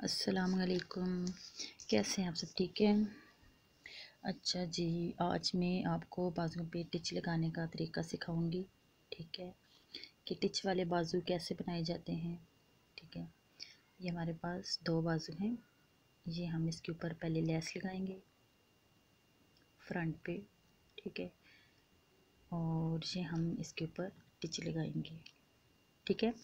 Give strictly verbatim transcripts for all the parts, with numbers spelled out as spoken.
अस्सलाम वालेकुम। कैसे हैं आप सब? ठीक है। अच्छा जी, आज मैं आपको बाजुओं पे टिच लगाने का तरीका सिखाऊंगी। ठीक है, कि टिच वाले बाजू कैसे बनाए जाते हैं। ठीक है, ये हमारे पास दो बाजू हैं। ये हम इसके ऊपर पहले लेस लगाएंगे फ्रंट पे। ठीक है, और ये हम इसके ऊपर टिच लगाएंगे। ठीक है,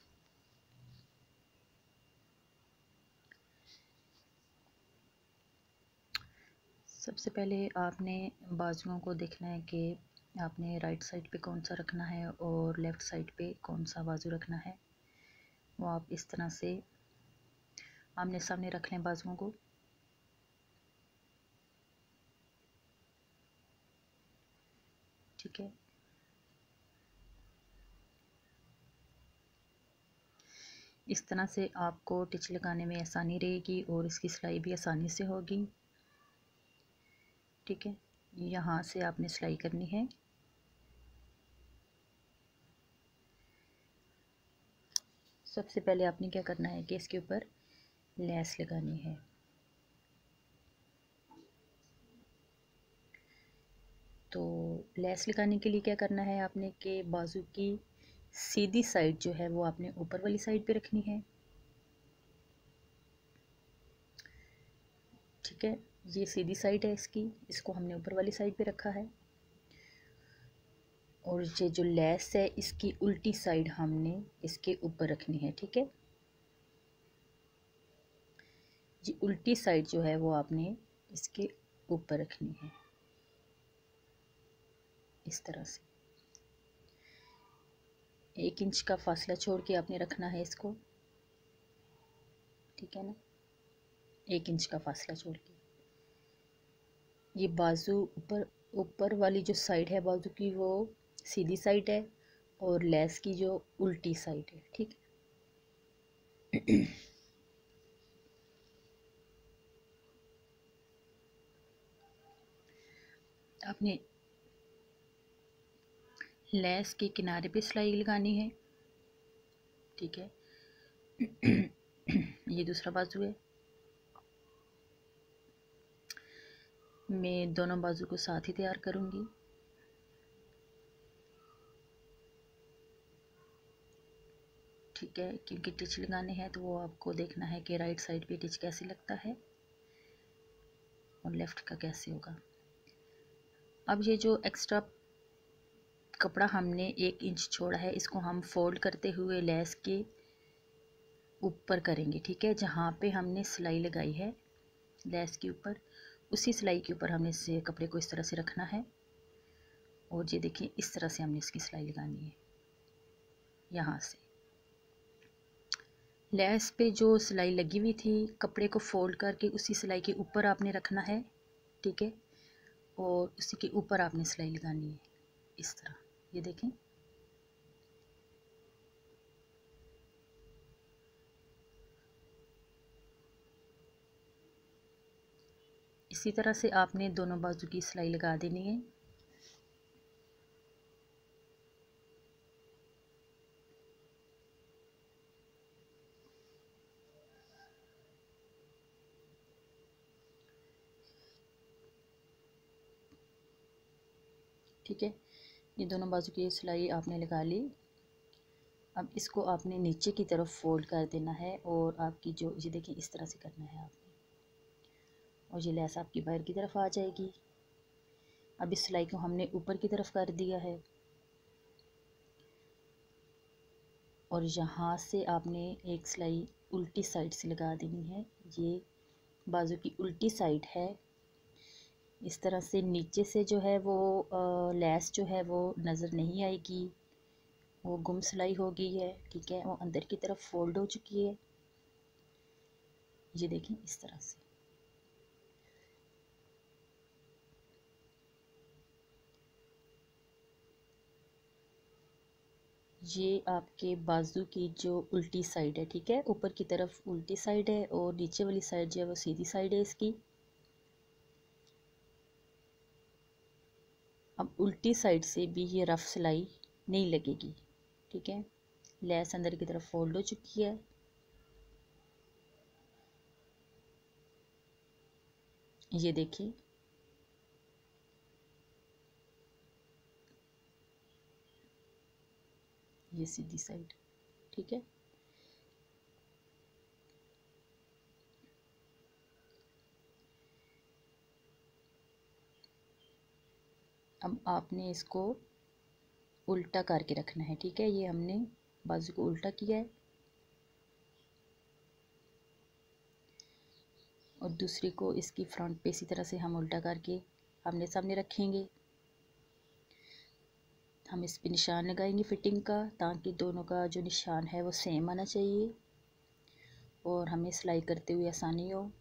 सबसे पहले आपने बाजुओं को देखना है कि आपने राइट साइड पे कौन सा रखना है और लेफ़्ट साइड पे कौन सा बाजू रखना है। वो आप इस तरह से आमने सामने रख लें बाजुओं को। ठीक है, इस तरह से आपको टिच लगाने में आसानी रहेगी और इसकी सिलाई भी आसानी से होगी। ठीक है, यहाँ से आपने सिलाई करनी है। सबसे पहले आपने क्या करना है कि इसके ऊपर लेस लगानी है। तो लेस लगाने के लिए क्या करना है आपने कि बाजू की सीधी साइड जो है वो आपने ऊपर वाली साइड पे रखनी है। ठीक है, ये सीधी साइड है इसकी, इसको हमने ऊपर वाली साइड पे रखा है। और ये जो लेस है इसकी उल्टी साइड हमने इसके ऊपर रखनी है। ठीक है, ये उल्टी साइड जो है वो आपने इसके ऊपर रखनी है इस तरह से। एक इंच का फासला छोड़ के आपने रखना है इसको। ठीक है ना, एक इंच का फासला छोड़ के। ये बाजू ऊपर ऊपर वाली जो साइड है बाजू की वो सीधी साइड है और लेस की जो उल्टी साइड है। ठीक है, आपने लेस के किनारे पे सिलाई लगानी है। ठीक है, ये दूसरा बाजू है। मैं दोनों बाजू को साथ ही तैयार करूंगी। ठीक है, क्योंकि टिच लगाने हैं तो वो आपको देखना है कि राइट साइड पे टिच कैसे लगता है और लेफ़्ट का कैसे होगा। अब ये जो एक्स्ट्रा कपड़ा हमने एक इंच छोड़ा है इसको हम फोल्ड करते हुए लेस के ऊपर करेंगे। ठीक है, जहाँ पे हमने सिलाई लगाई है लेस के ऊपर, उसी सिलाई के ऊपर हमने इस कपड़े को इस तरह से रखना है। और ये देखिए इस तरह से हमने इसकी सिलाई लगानी है। यहाँ से लेस पे जो सिलाई लगी हुई थी कपड़े को फोल्ड करके उसी सिलाई के ऊपर आपने रखना है। ठीक है, और उसी के ऊपर आपने सिलाई लगानी है इस तरह। ये देखें, इसी तरह से आपने दोनों बाजू की सिलाई लगा देनी है। ठीक है, ये दोनों बाजू की सिलाई आपने लगा ली। अब इसको आपने नीचे की तरफ फोल्ड कर देना है और आपकी जो ये देखिए इस तरह से करना है आपने, और ये लेस आपकी बाहर की तरफ आ जाएगी। अब इस सिलाई को हमने ऊपर की तरफ कर दिया है और यहाँ से आपने एक सिलाई उल्टी साइड से लगा देनी है। ये बाजू की उल्टी साइड है। इस तरह से नीचे से जो है वो आ, लेस जो है वो नज़र नहीं आएगी, वो गुम सिलाई हो गई है। ठीक है, वो अंदर की तरफ फोल्ड हो चुकी है। ये देखें इस तरह से। ये आपके बाजू की जो उल्टी साइड है। ठीक है, ऊपर की तरफ उल्टी साइड है और नीचे वाली साइड जो है वो सीधी साइड है इसकी। अब उल्टी साइड से भी ये रफ सिलाई नहीं लगेगी। ठीक है, लेस अंदर की तरफ फोल्ड हो चुकी है। ये देखिए, ये सीधी साइड, ठीक है। अब आपने इसको उल्टा करके रखना है, ठीक है। ये हमने बाजू को उल्टा किया है और दूसरी को इसकी फ्रंट पे इसी तरह से हम उल्टा करके आमने सामने रखेंगे। हम इस पे निशान लगाएंगे फिटिंग का, ताकि दोनों का जो निशान है वो सेम आना चाहिए और हमें सिलाई करते हुए आसानी हो।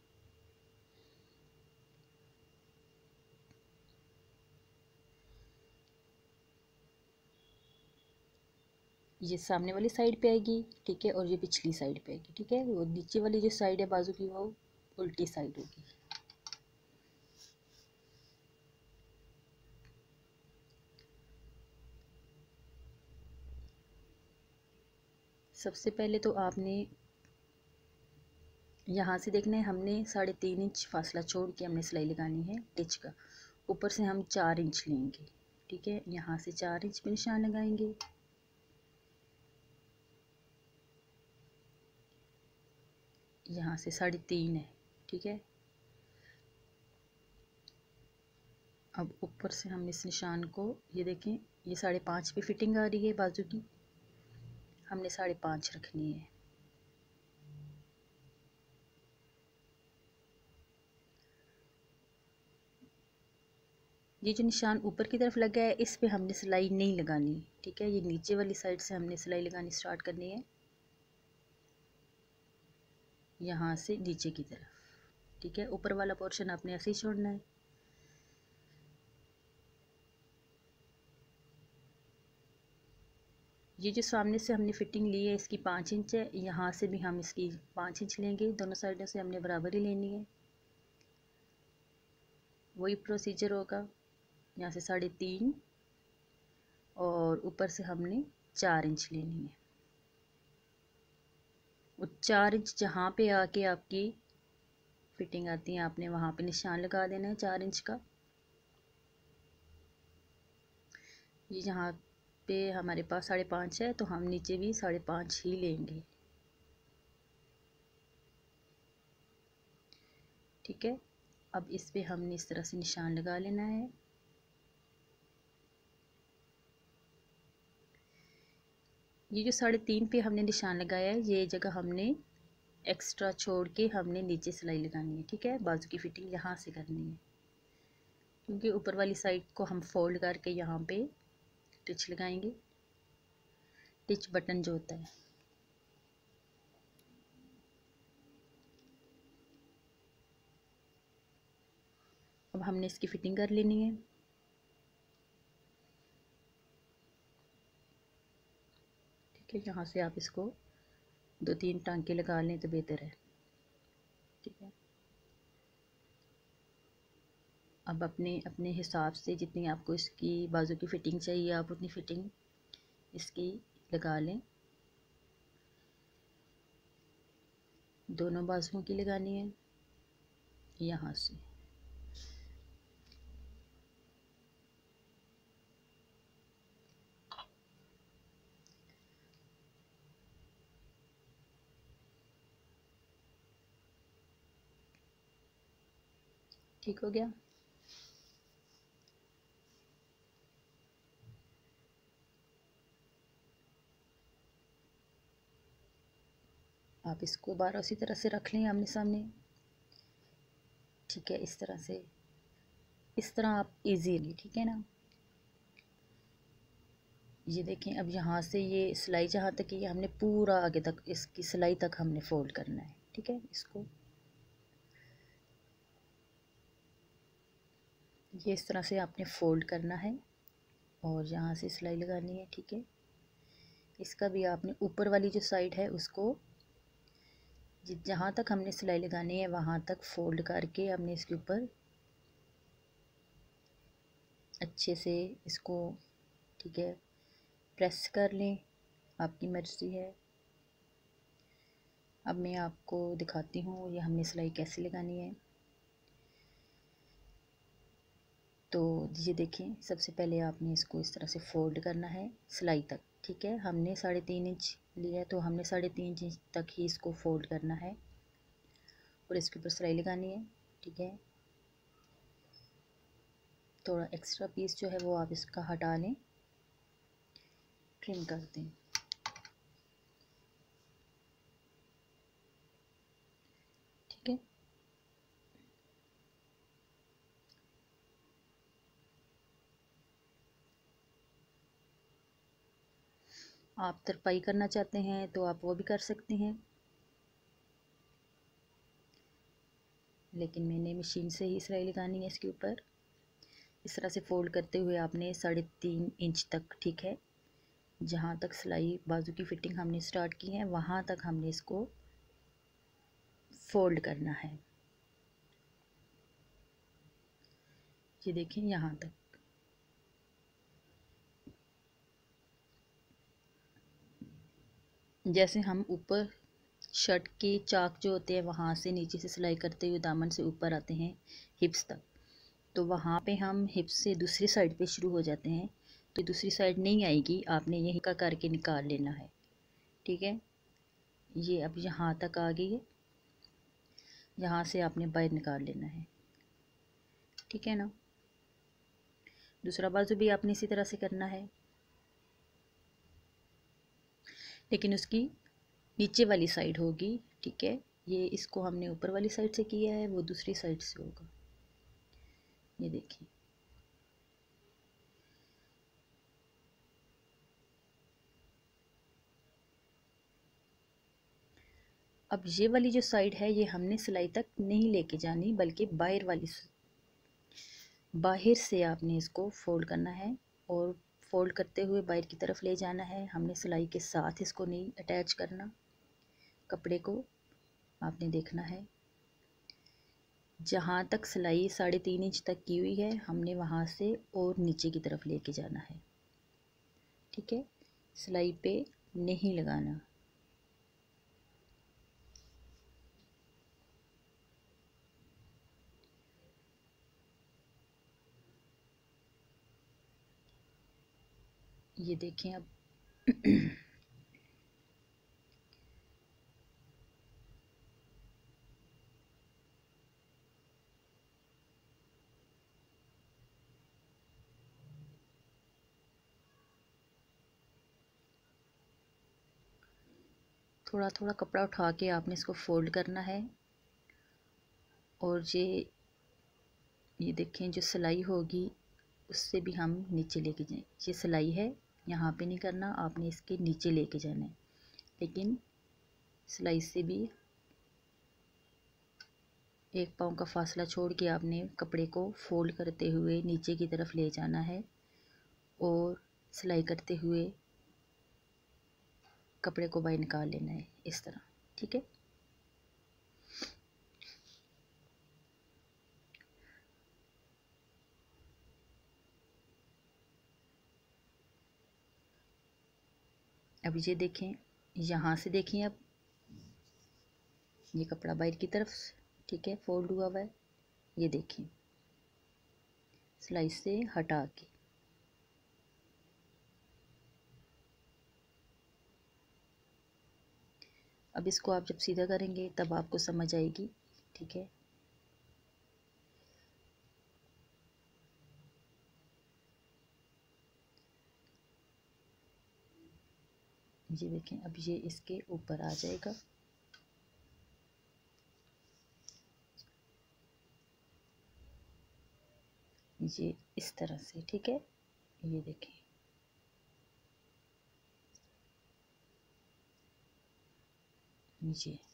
ये सामने वाली साइड पे आएगी, ठीक है, और ये पिछली साइड पे आएगी, ठीक है। वो नीचे वाली जो साइड है बाजू की वो उल्टी साइड होगी। सबसे पहले तो आपने यहाँ से देखना है, हमने साढ़े तीन इंच फासला छोड़ के हमने सिलाई लगानी है टिच का। ऊपर से हम चार इंच लेंगे, ठीक है। यहाँ से चार इंच पे निशान लगाएंगे, यहाँ से साढ़े तीन है, ठीक है। अब ऊपर से हम इस निशान को, ये देखें, ये साढ़े पाँच पे फिटिंग आ रही है बाजू की, हमने साढ़े पाँच रखनी है। ये जो निशान ऊपर की तरफ लगा है इस पे हमने सिलाई नहीं लगानी, ठीक है। ये नीचे वाली साइड से हमने सिलाई लगानी स्टार्ट करनी है, यहाँ से नीचे की तरफ, ठीक है। ऊपर वाला पोर्शन आपने ऐसे ही छोड़ना है। ये जो सामने से हमने फिटिंग ली है इसकी पाँच इंच है, यहाँ से भी हम इसकी पाँच इंच लेंगे, दोनों साइडों से हमने बराबर ही लेनी है। वही प्रोसीजर होगा, यहाँ से साढ़े तीन और ऊपर से हमने चार इंच लेनी है। वो चार इंच जहाँ पे आके आपकी फिटिंग आती है आपने वहाँ पे निशान लगा देना है चार इंच का। ये यहाँ पे हमारे पास साढ़े पाँच है तो हम नीचे भी साढ़े पाँच ही लेंगे, ठीक है। अब इस पे हमने इस तरह से निशान लगा लेना है। ये जो साढ़े तीन पे हमने निशान लगाया है ये जगह हमने एक्स्ट्रा छोड़ के हमने नीचे सिलाई लगानी है, ठीक है। बाजू की फिटिंग यहाँ से करनी है, क्योंकि ऊपर वाली साइड को हम फोल्ड करके यहाँ पे टिच लगाएंगे, टिच बटन जो होता है। अब हमने इसकी फिटिंग कर लेनी है, ठीक है। यहाँ से आप इसको दो तीन टांके लगा लें तो बेहतर है, ठीक है। अब अपने अपने हिसाब से जितनी आपको इसकी बाजू की फ़िटिंग चाहिए आप उतनी फ़िटिंग इसकी लगा लें। दोनों बाजुओं की लगानी है यहाँ से। ठीक हो गया। आप इसको बारह उसी तरह से रख लें आमने सामने, ठीक है। इस तरह से, इस तरह आप इजीली, ठीक है ना। ये देखें, अब यहाँ से ये सिलाई जहाँ तक है हमने पूरा आगे तक इसकी सिलाई तक हमने फोल्ड करना है, ठीक है। इसको ये इस तरह से आपने फोल्ड करना है और यहाँ से सिलाई लगानी है, ठीक है। इसका भी आपने ऊपर वाली जो साइड है उसको जहाँ तक हमने सिलाई लगानी है वहाँ तक फोल्ड करके हमने इसके ऊपर अच्छे से इसको, ठीक है, प्रेस कर लें, आपकी मर्ज़ी है। अब मैं आपको दिखाती हूँ ये हमने सिलाई कैसे लगानी है। तो ये देखिए, सबसे पहले आपने इसको इस तरह से फोल्ड करना है सिलाई तक, ठीक है। हमने साढ़े तीन इंच लिया है तो हमने साढ़े तीन इंच तक ही इसको फोल्ड करना है और इसके ऊपर सिलाई लगानी है, ठीक है। थोड़ा एक्स्ट्रा पीस जो है वो आप इसका हटा लें, ट्रिम कर दें, ठीक है। आप तरपाई करना चाहते हैं तो आप वो भी कर सकते हैं, लेकिन मैंने मशीन से ही सिलाई लगानी है इसके ऊपर। इस तरह से फोल्ड करते हुए आपने साढ़े तीन इंच तक, ठीक है, जहाँ तक सिलाई बाजू की फिटिंग हमने स्टार्ट की है वहाँ तक हमने इसको फोल्ड करना है। ये देखें यहाँ तक। जैसे हम ऊपर शर्ट के चाक जो होते हैं वहाँ से नीचे से सिलाई करते हुए दामन से ऊपर आते हैं हिप्स तक, तो वहाँ पे हम हिप्स से दूसरी साइड पे शुरू हो जाते हैं, तो दूसरी साइड नहीं आएगी, आपने यहीं का करके निकाल लेना है, ठीक है। ये अब यहाँ तक आ गई है, यहाँ से आपने बाहर निकाल लेना है, ठीक है ना। दूसरा बाजू भी आपने इसी तरह से करना है, लेकिन उसकी नीचे वाली साइड होगी, ठीक है। ये इसको हमने ऊपर वाली साइड से किया है, वो दूसरी साइड से होगा। ये देखिए, अब ये वाली जो साइड है ये हमने सिलाई तक नहीं लेके जानी, बल्कि बाहर वाली, बाहर से आपने इसको फोल्ड करना है और फोल्ड करते हुए बाहर की तरफ ले जाना है। हमने सिलाई के साथ इसको नहीं अटैच करना, कपड़े को आपने देखना है। जहाँ तक सिलाई साढ़े तीन इंच तक की हुई है हमने वहाँ से और नीचे की तरफ लेके जाना है, ठीक है। सिलाई पे नहीं लगाना। ये देखें अब थोड़ा थोड़ा कपड़ा उठा के आपने इसको फोल्ड करना है और ये ये देखें जो सिलाई होगी उससे भी हम नीचे लेके जाएं। ये सिलाई है, यहाँ पे नहीं करना, आपने इसके नीचे लेके जाना है, लेकिन सिलाई से भी एक पाँव का फासला छोड़ के आपने कपड़े को फोल्ड करते हुए नीचे की तरफ ले जाना है और सिलाई करते हुए कपड़े को बाहर निकाल लेना है इस तरह, ठीक है। अब ये देखें, यहाँ से देखें, अब ये कपड़ा बाहर की तरफ, ठीक है, फोल्ड हुआ हुआ है। ये देखें सिलाई से हटा के, अब इसको आप जब सीधा करेंगे तब आपको समझ आएगी, ठीक है। ये देखें, अब ये इसके ऊपर आ जाएगा। ये इस तरह से, ठीक है। ये देखें, ये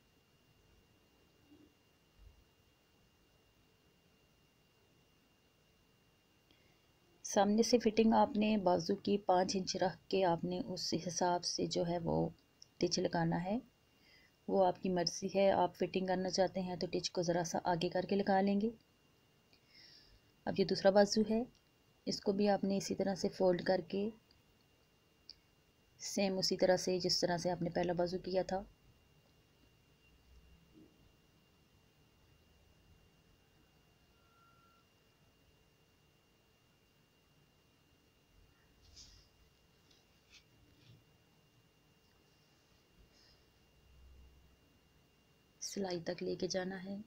सामने से फिटिंग आपने बाजू की पाँच इंच रख के आपने उस हिसाब से जो है वो टिच लगाना है। वो आपकी मर्ज़ी है, आप फिटिंग करना चाहते हैं तो टिच को ज़रा सा आगे करके लगा लेंगे। अब ये दूसरा बाजू है, इसको भी आपने इसी तरह से फोल्ड करके सेम उसी तरह से जिस तरह से आपने पहला बाजू किया था सिलाई तक लेके जाना है।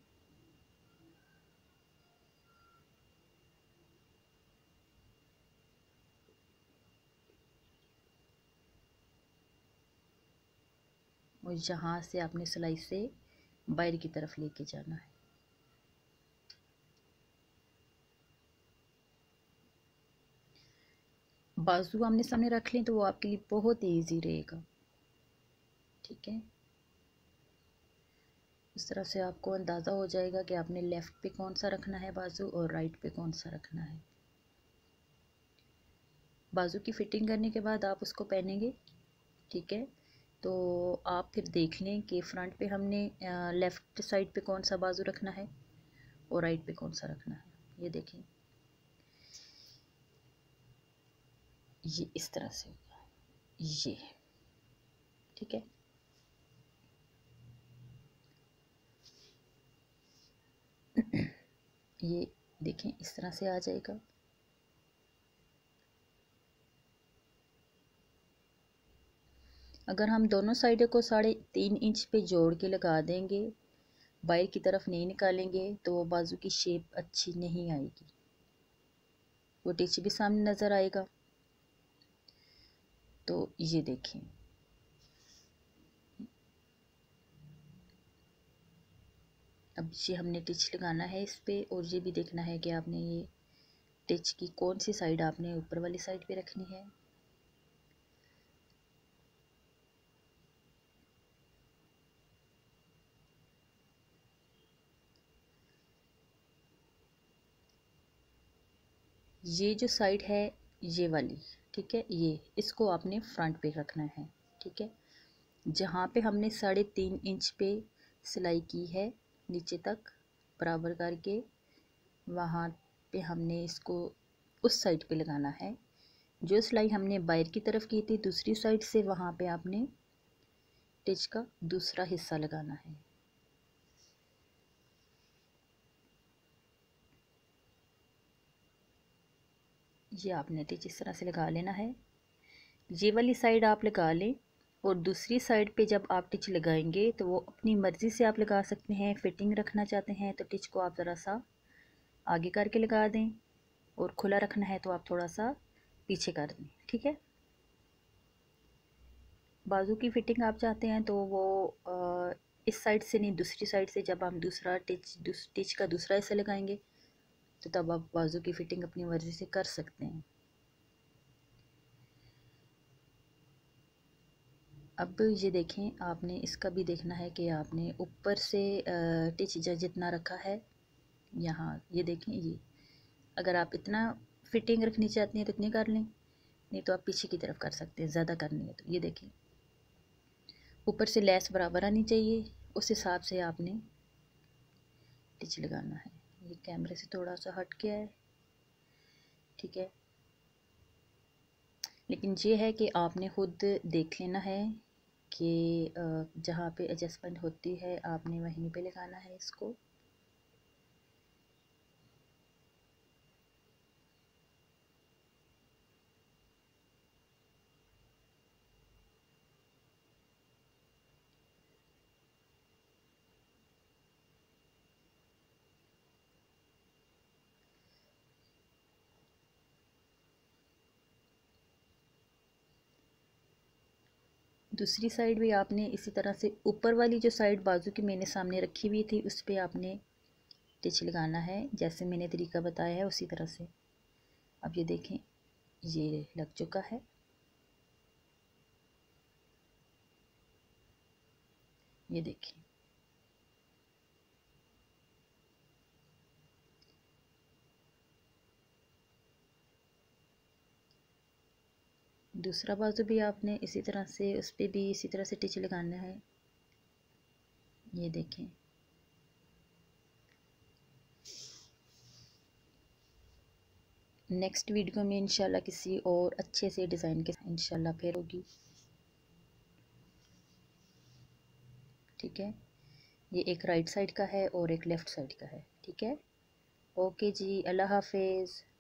और जहाँ से आपने सिलाई से बाहर की तरफ लेके जाना है। बाजू आमने सामने रख लें तो वो आपके लिए बहुत इजी रहेगा। ठीक है, इस तरह से आपको अंदाज़ा हो जाएगा कि आपने लेफ़्ट पे कौन सा रखना है बाजू और राइट पे कौन सा रखना है। बाजू की फ़िटिंग करने के बाद आप उसको पहनेंगे। ठीक है, तो आप फिर देख लें कि फ्रंट पे हमने लेफ़्ट साइड पे कौन सा बाजू रखना है और राइट पे कौन सा रखना है। ये देखें, ये इस तरह से होगा ये। ठीक है, ये देखें इस तरह से आ जाएगा। अगर हम दोनों साइडों को साढ़े तीन इंच पे जोड़ के लगा देंगे, बाहर की तरफ नहीं निकालेंगे, तो वो बाजू की शेप अच्छी नहीं आएगी। वो टिच भी सामने नज़र आएगा। तो ये देखें, अब ये हमने टिच लगाना है इस पे, और ये भी देखना है कि आपने ये टिच की कौन सी साइड आपने ऊपर वाली साइड पे रखनी है। ये जो साइड है ये वाली, ठीक है, ये इसको आपने फ्रंट पे रखना है। ठीक है, जहाँ पे हमने साढ़े तीन इंच पे सिलाई की है नीचे तक बराबर करके, वहाँ पे हमने इसको उस साइड पे लगाना है। जो सिलाई हमने बाहर की तरफ की थी दूसरी साइड से, वहाँ पे आपने टिच का दूसरा हिस्सा लगाना है। ये आपने टिच इस तरह से लगा लेना है। ये वाली साइड आप लगा लें, और दूसरी साइड पे जब आप टिच लगाएंगे तो वो अपनी मर्ज़ी से आप लगा सकते हैं। फिटिंग रखना चाहते हैं तो टिच को आप ज़रा सा आगे करके लगा दें, और खुला रखना है तो आप थोड़ा सा पीछे कर दें। ठीक है, बाजू की फ़िटिंग आप चाहते हैं तो वो आ, इस साइड से नहीं, दूसरी साइड से जब हम दूसरा टिच दूस, टिच का दूसरा हिस्सा लगाएंगे तो तब आप बाजू की फ़िटिंग अपनी मर्ज़ी से कर सकते हैं। अब ये देखें, आपने इसका भी देखना है कि आपने ऊपर से टिच जितना रखा है यहाँ, ये देखें, ये अगर आप इतना फिटिंग रखनी चाहती हैं तो इतनी कर लें, नहीं तो आप पीछे की तरफ कर सकते हैं। ज़्यादा करनी है तो ये देखें, ऊपर से लेस बराबर आनी चाहिए, उस हिसाब से आपने टिच लगाना है। ये कैमरे से थोड़ा सा हट गया है। ठीक है, लेकिन ये है कि आपने खुद देख लेना है कि जहाँ पे एडजस्टमेंट होती है आपने वहीं पे लगाना है इसको। दूसरी साइड भी आपने इसी तरह से ऊपर वाली जो साइड बाजू की मैंने सामने रखी हुई थी उस पर आपने टिच लगाना है, जैसे मैंने तरीका बताया है उसी तरह से। अब ये देखें, ये लग चुका है। ये देखें, दूसरा बाजू भी आपने इसी तरह से, उस पर भी इसी तरह से टिच लगाना है। ये देखें, नेक्स्ट वीडियो में इंशाल्लाह किसी और अच्छे से डिज़ाइन के इंशाल्लाह फिर होगी। ठीक है, ये एक राइट साइड का है और एक लेफ़्ट साइड का है। ठीक है, ओके जी, अल्लाह हाफिज़।